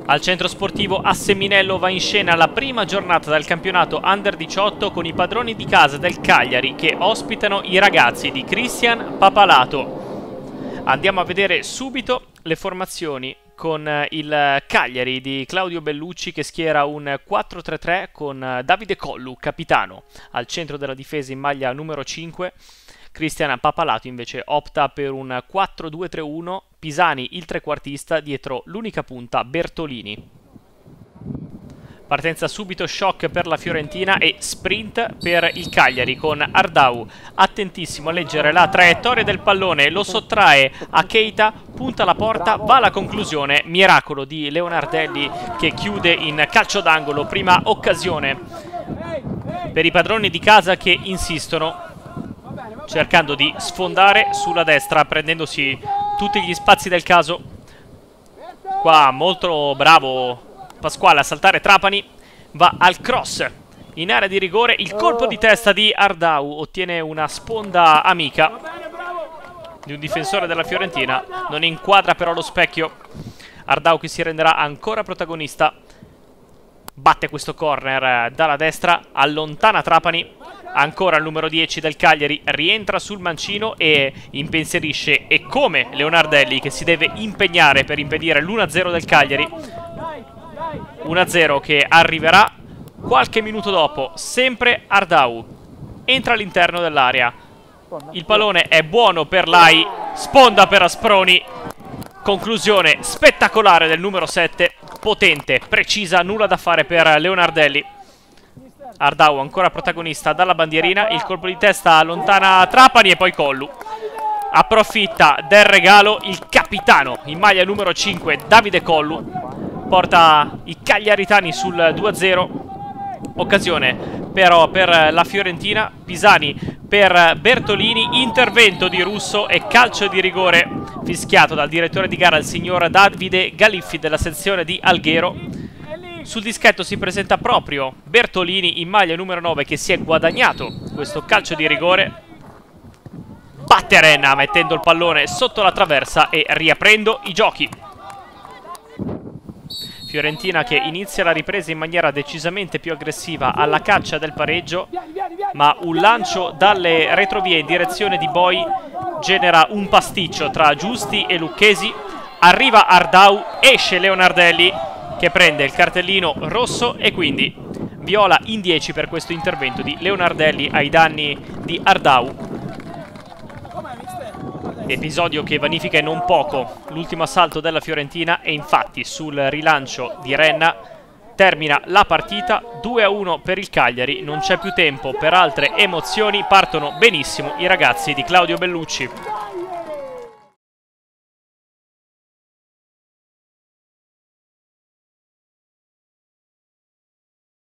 Al centro sportivo a Seminello va in scena la prima giornata del campionato Under 18 con i padroni di casa del Cagliari che ospitano i ragazzi di Cristian Papalato. Andiamo a vedere subito le formazioni con il Cagliari di Claudio Bellucci che schiera un 4-3-3 con Davide Collu, capitano, al centro della difesa in maglia numero 5. Cristian Papalato invece opta per un 4-2-3-1, Pisani il trequartista, dietro l'unica punta Bertolini. Partenza subito, shock per la Fiorentina e sprint per il Cagliari con Ardau attentissimo a leggere la traiettoria del pallone, lo sottrae a Keita, punta la porta, va alla conclusione, miracolo di Leonardelli che chiude in calcio d'angolo, prima occasione per i padroni di casa che insistono cercando di sfondare sulla destra, prendendosi tutti gli spazi del caso. Qua molto bravo Pasquale a saltare Trapani, va al cross in area di rigore, il colpo di testa di Ardau ottiene una sponda amica di un difensore della Fiorentina, non inquadra però lo specchio. Ardau che si renderà ancora protagonista, batte questo corner dalla destra, allontana Trapani. Ancora il numero 10 del Cagliari rientra sul mancino e impensierisce, e come, Leonardelli che si deve impegnare per impedire l'1-0 del Cagliari. 1-0 che arriverà qualche minuto dopo, sempre Ardau entra all'interno dell'area, il pallone è buono per Lai, sponda per Asproni, conclusione spettacolare del numero 7, potente, precisa, nulla da fare per Leonardelli. Ardau ancora protagonista dalla bandierina, il colpo di testa allontana Trapani e poi Collu. Approfitta del regalo il capitano in maglia numero 5 Davide Collu, porta i cagliaritani sul 2-0. Occasione però per la Fiorentina, Pisani per Bertolini, intervento di Russo e calcio di rigore fischiato dal direttore di gara, il signor Davide Galiffi della sezione di Alghero. Sul dischetto si presenta proprio Bertolini in maglia numero 9 che si è guadagnato questo calcio di rigore. Batte Renna mettendo il pallone sotto la traversa e riaprendo i giochi. Fiorentina che inizia la ripresa in maniera decisamente più aggressiva alla caccia del pareggio, ma un lancio dalle retrovie in direzione di Boi genera un pasticcio tra Giusti e Lucchesi. Arriva Ardau, esce Leonardelli che prende il cartellino rosso e quindi viola in 10 per questo intervento di Leonardelli ai danni di Ardau. Episodio che vanifica in non poco l'ultimo assalto della Fiorentina e infatti sul rilancio di Renna termina la partita 2-1 per il Cagliari. Non c'è più tempo per altre emozioni, partono benissimo i ragazzi di Claudio Bellucci.